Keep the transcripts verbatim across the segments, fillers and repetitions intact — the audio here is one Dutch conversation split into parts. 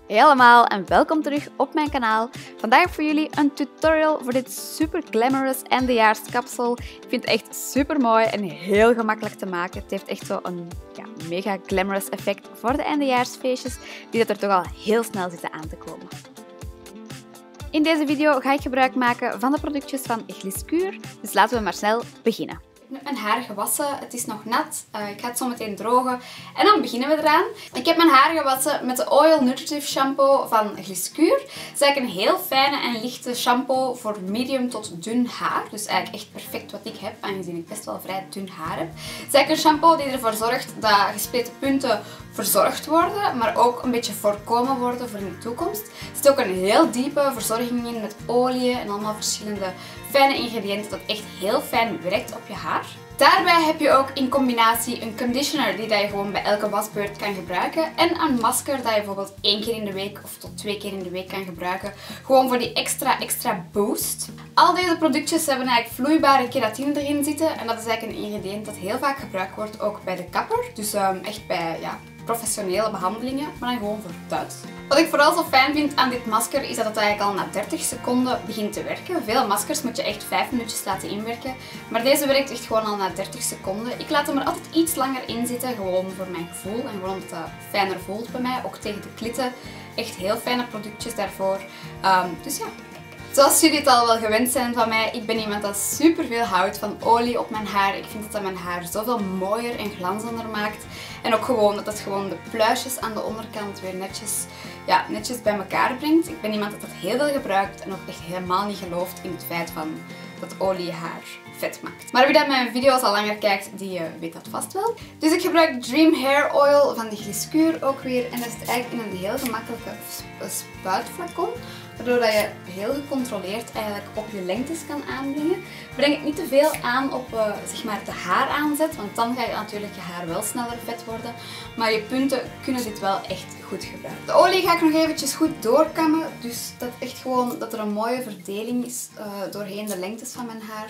Helemaal en welkom terug op mijn kanaal. Vandaag voor jullie een tutorial voor dit super glamorous eindejaarskapsel. Ik vind het echt super mooi en heel gemakkelijk te maken. Het heeft echt zo een ja, mega glamorous effect voor de eindejaarsfeestjes die dat er toch al heel snel zitten aan te komen. In deze video ga ik gebruik maken van de productjes van Gliscure, dus laten we maar snel beginnen. Ik heb mijn haar gewassen, het is nog nat, uh, ik ga het zo meteen drogen en dan beginnen we eraan. Ik heb mijn haar gewassen met de Oil Nutritive Shampoo van Gliscure. Het is eigenlijk een heel fijne en lichte shampoo voor medium tot dun haar. Dus eigenlijk echt perfect wat ik heb, aangezien ik best wel vrij dun haar heb. Het is eigenlijk een shampoo die ervoor zorgt dat gespleten punten verzorgd worden, maar ook een beetje voorkomen worden voor in de toekomst. Er zit ook een heel diepe verzorging in met olie en allemaal verschillende fijne ingrediënten dat echt heel fijn werkt op je haar. Daarbij heb je ook in combinatie een conditioner die dat je gewoon bij elke wasbeurt kan gebruiken en een masker dat je bijvoorbeeld één keer in de week of tot twee keer in de week kan gebruiken. Gewoon voor die extra extra boost. Al deze productjes hebben eigenlijk vloeibare keratine erin zitten en dat is eigenlijk een ingrediënt dat heel vaak gebruikt wordt ook bij de kapper. Dus um, echt bij ja, professionele behandelingen, maar dan gewoon voor thuis. Wat ik vooral zo fijn vind aan dit masker is dat het eigenlijk al na dertig seconden begint te werken. Veel maskers moet je echt vijf minuutjes laten inwerken, maar deze werkt echt gewoon al na dertig seconden. Ik laat hem er altijd iets langer in zitten, gewoon voor mijn gevoel en gewoon omdat het fijner voelt bij mij. Ook tegen de klitten, echt heel fijne productjes daarvoor. Um, dus ja. Zoals jullie het al wel gewend zijn van mij, ik ben iemand dat super veel houdt van olie op mijn haar. Ik vind dat dat mijn haar zoveel mooier en glanzender maakt. En ook gewoon dat het gewoon de pluisjes aan de onderkant weer netjes, ja, netjes bij elkaar brengt. Ik ben iemand dat dat heel veel gebruikt en ook echt helemaal niet gelooft in het feit van dat olie je haar vet maakt. Maar wie dat mijn video's al langer kijkt, die uh, weet dat vast wel. Dus ik gebruik Dream Hair Oil van de Gliscure ook weer. En dat zit eigenlijk in een heel gemakkelijke spuitflacon. Waardoor dat je heel gecontroleerd eigenlijk op je lengtes kan aanbrengen. Breng het niet te veel aan op uh, zeg maar de haaraanzet, want dan ga je natuurlijk je haar wel sneller vet worden. Maar je punten kunnen dit wel echt goed gebruiken. De olie ga ik nog eventjes goed doorkammen, dus dat echt gewoon dat er een mooie verdeling is uh, doorheen de lengtes van mijn haar.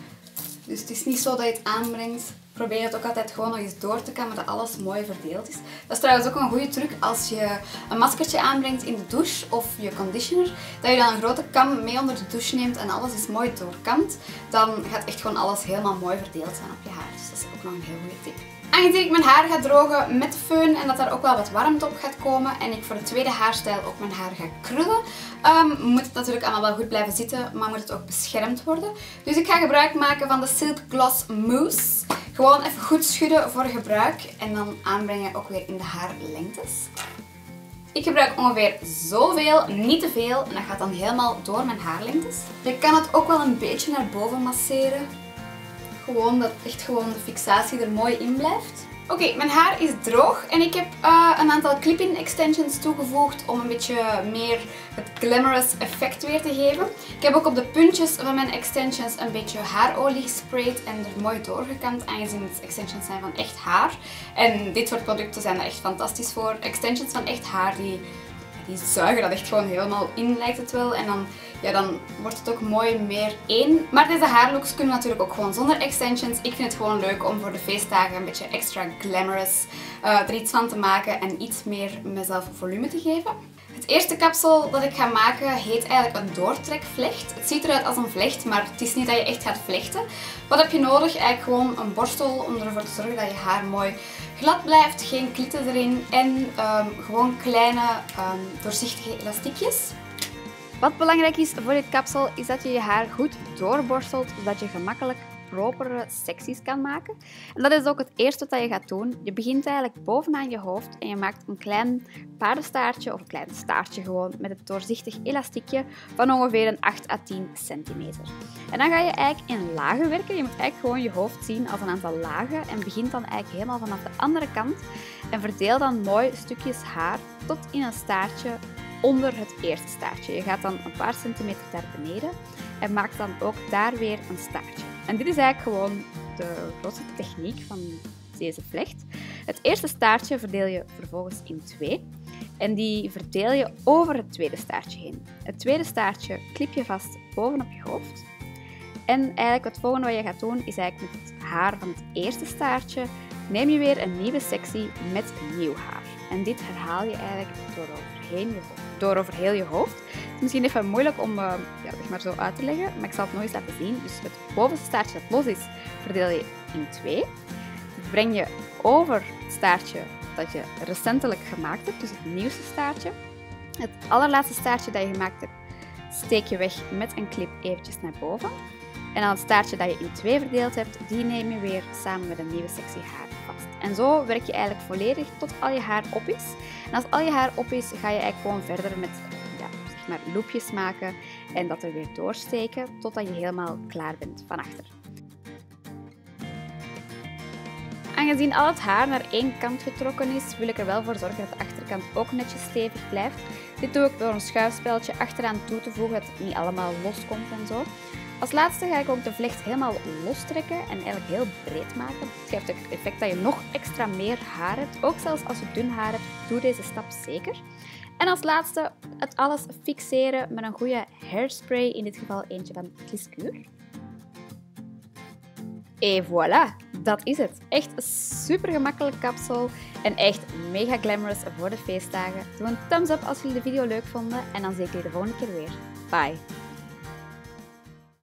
Dus het is niet zo dat je het aanbrengt. Probeer het ook altijd gewoon nog eens door te kammen, dat alles mooi verdeeld is. Dat is trouwens ook een goede truc als je een maskertje aanbrengt in de douche of je conditioner. Dat je dan een grote kam mee onder de douche neemt en alles is mooi doorkamd. Dan gaat echt gewoon alles helemaal mooi verdeeld zijn op je haar. Dus dat is ook nog een heel goede tip. Aangezien ik mijn haar ga drogen met föhn en dat daar ook wel wat warmte op gaat komen en ik voor de tweede haarstijl ook mijn haar ga krullen, um, moet het natuurlijk allemaal wel goed blijven zitten, maar moet het ook beschermd worden. Dus ik ga gebruik maken van de Silk Gloss Mousse. Gewoon even goed schudden voor gebruik en dan aanbrengen ook weer in de haarlengtes. Ik gebruik ongeveer zoveel, niet te veel, en dat gaat dan helemaal door mijn haarlengtes. Je kan het ook wel een beetje naar boven masseren. Gewoon dat echt gewoon de fixatie er mooi in blijft. Oké, okay, mijn haar is droog en ik heb uh, een aantal clip-in extensions toegevoegd om een beetje meer het glamorous effect weer te geven. Ik heb ook op de puntjes van mijn extensions een beetje haarolie gesprayed en er mooi doorgekamd, aangezien het extensions zijn van echt haar. En dit soort producten zijn er echt fantastisch voor. Extensions van echt haar, die, die zuigen dat echt gewoon helemaal in, lijkt het wel. En dan, ja, dan wordt het ook mooi meer één. Maar deze haarlooks kunnen natuurlijk ook gewoon zonder extensions. Ik vind het gewoon leuk om voor de feestdagen een beetje extra glamorous uh, er iets van te maken en iets meer mezelf volume te geven. Het eerste kapsel dat ik ga maken heet eigenlijk een doortrekvlecht. Het ziet eruit als een vlecht, maar het is niet dat je echt gaat vlechten. Wat heb je nodig? Eigenlijk gewoon een borstel om ervoor te zorgen dat je haar mooi glad blijft, geen klitten erin en um, gewoon kleine um, doorzichtige elastiekjes. Wat belangrijk is voor dit kapsel is dat je je haar goed doorborstelt, zodat je gemakkelijk propere secties kan maken. En dat is ook het eerste wat je gaat doen. Je begint eigenlijk bovenaan je hoofd en je maakt een klein paardenstaartje of een klein staartje gewoon met het doorzichtig elastiekje van ongeveer een acht à tien centimeter. En dan ga je eigenlijk in lagen werken. Je moet eigenlijk gewoon je hoofd zien als een aantal lagen en begint dan eigenlijk helemaal vanaf de andere kant en verdeel dan mooi stukjes haar tot in een staartje onder het eerste staartje. Je gaat dan een paar centimeter daar beneden en maakt dan ook daar weer een staartje. En dit is eigenlijk gewoon de grootste techniek van deze vlecht. Het eerste staartje verdeel je vervolgens in twee en die verdeel je over het tweede staartje heen. Het tweede staartje klip je vast bovenop je hoofd. En eigenlijk het volgende wat je gaat doen is eigenlijk met het haar van het eerste staartje neem je weer een nieuwe sectie met nieuw haar. En dit herhaal je eigenlijk door overheen je hoofd. Door over heel je hoofd. Het is misschien even moeilijk om uh, ja, zeg maar zo uit te leggen, maar ik zal het nog eens laten zien. Dus het bovenste staartje dat los is, verdeel je in twee. Dat breng je over het staartje dat je recentelijk gemaakt hebt, dus het nieuwste staartje. Het allerlaatste staartje dat je gemaakt hebt, steek je weg met een clip eventjes naar boven. En dan het staartje dat je in twee verdeeld hebt, die neem je weer samen met een nieuwe sectie haar vast. En zo werk je eigenlijk volledig tot al je haar op is. En als al je haar op is, ga je eigenlijk gewoon verder met ja, zeg maar loopjes maken en dat er weer doorsteken totdat je helemaal klaar bent van achter. Aangezien al het haar naar één kant getrokken is, wil ik er wel voor zorgen dat de achterkant ook netjes stevig blijft. Dit doe ik door een schuifspeltje achteraan toe te voegen, dat het niet allemaal loskomt en zo. Als laatste ga ik ook de vlecht helemaal lostrekken en eigenlijk heel breed maken. Het geeft het effect dat je nog extra meer haar hebt. Ook zelfs als je dun haar hebt, doe deze stap zeker. En als laatste het alles fixeren met een goede hairspray, in dit geval eentje van Cliscure. Et voilà, dat is het. Echt een super gemakkelijke kapsel en echt mega glamorous voor de feestdagen. Doe een thumbs up als jullie de video leuk vonden en dan zie ik jullie de volgende keer weer. Bye!